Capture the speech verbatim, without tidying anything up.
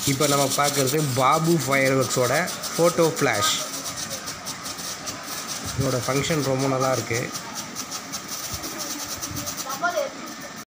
இப்போ நம்ம பார்க்குறது பாபு ஃபயர் ஒர்க்ஸோட ஃபோட்டோ ஃப்ளாஷ். இதோட ஃபங்க்ஷன் ரொம்ப நல்லா இருக்குது.